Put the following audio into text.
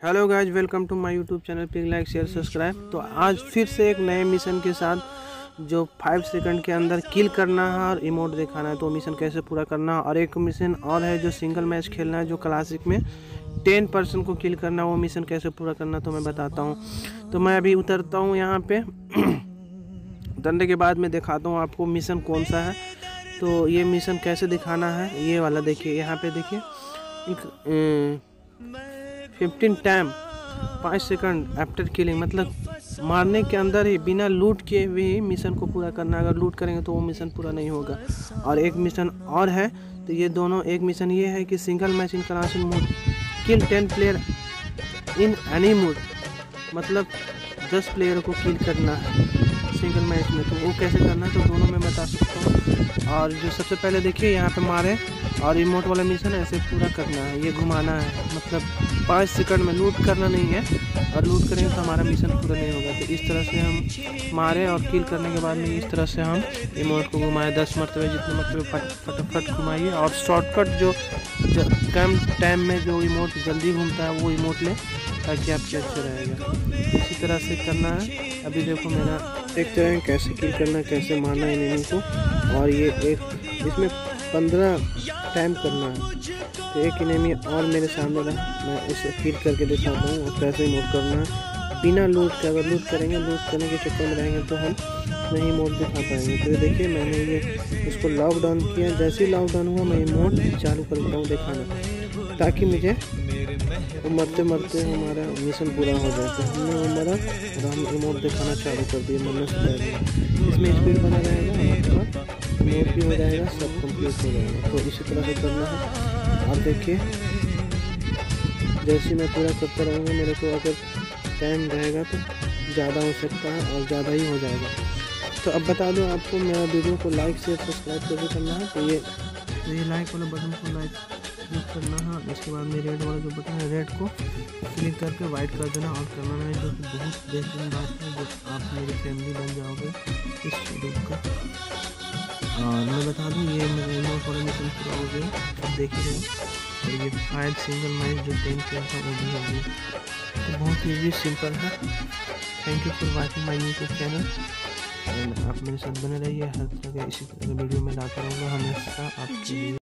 Hello guys, welcome to my YouTube channel. Please like share subscribe. तो आज फिर से एक नए मिशन के साथ जो 5 सेकंड के अंदर किल करना है और इमोट दिखाना है, तो मिशन कैसे पूरा करना है। और एक मिशन और है जो सिंगल मैच खेलना है, जो क्लासिक में 10% को किल करना है। वो मिशन कैसे पूरा करना तो मैं बताता हूँ। तो मैं अभी उतरता हूँ यहाँ पे। उतरने के बाद मैं दिखाता हूँ आपको मिशन कौन सा है। तो ये मिशन कैसे दिखाना है, ये वाला देखिए। यहाँ पे देखिए 15 टाइम 5 सेकंड आफ्टर किलिंग, मतलब मारने के अंदर ही बिना लूट के भी मिशन को पूरा करना है। अगर लूट करेंगे तो वो मिशन पूरा नहीं होगा। और एक मिशन और है, तो ये दोनों, एक मिशन ये है कि single match in classic mode kill 10 player in any mode, मतलब 10 प्लेयर को किल करना है सिंगल मैच में। तो वो कैसे करना है तो दोनों में बता सकता हूँ। और जो सबसे पहले देखिए यहाँ पे मारे और रिमोट वाला मिशन ऐसे पूरा करना है, ये घुमाना है, मतलब 5 सेकंड में। लूट करना नहीं है, और लूट करेंगे तो हमारा मिशन पूरा नहीं होगा। तो इस तरह से हम मारे और किल करने के बाद में इस तरह से हम रिमोट को घुमाए 10 मरतबे, जितने मरतबे फटाफट घुमाइए। और शॉर्टकट जो कम टाइम में जो रिमोट जल्दी घूमता है वो रिमोट लें, ताकि आपके अच्छे रहेगा। इसी तरह से करना है। अभी देखो मेरा देखते हैं कैसे किल करना है, कैसे मारना है एनिमी को। और ये एक इसमें 15 टाइम करना है। तो एक एनिमी और मेरे सामने रहा, मैं इसे किल करके दिखाता हूँ और कैसे मोड करना है बिना लूट के। अगर लूट करेंगे, लूट करने के चक्कर में रहेंगे तो हम नहीं मोड दिखा पाएंगे। तो ये देखिए मैंने ये इसको लॉकडाउन किया। जैसे ही लॉकडाउन हुआ मैं ये मोड चालू कर देता हूँ दिखाना, ताकि मुझे मरते मरते हमारा मिशन पूरा हो जाए। तो हमने वो मरा और हम इमोट दिखाना चालू कर दिए मरने से पहले। इसमें स्पीड बना रहेगा और आपका इमोट भी हो जाएगा, सब कंप्लीट हो जाएगा। तो इसी तरह से करना है। और देखिए जैसे मैं पूरा करता रहूँगा, मेरे को अगर टाइम रहेगा तो ज़्यादा हो सकता है और ज़्यादा ही हो जाएगा। तो अब बता दूँ आपको, मेरा वीडियो को लाइक शेयर सब्सक्राइब करके करना है। तो ये लाइक वाला बटन को लाइक क्लिक करना है। इसके बाद में रेड वाला जो बटन है, रेड को क्लिक करके वाइट कर देना और करना है, जो कि बहुत बेहतरीन बात है। जो आप मेरी फैमिली बन जाओगे इस वीडियो का। और मैं बता दूँ, ये मेरा इमोट वाला मिशन पूरा हो गया, सब देख ही रहे। और ये 5 सिंगल मैच जो 10 किया था वो भी हो गया। तो बहुत ईजी सिंपल है। Thank you for watching my YouTube channel. आप मेरे साथ बने रहिए, हर तरह के इसी तरह के वीडियो में लाता रहूँगा हमेशा आपके लिए।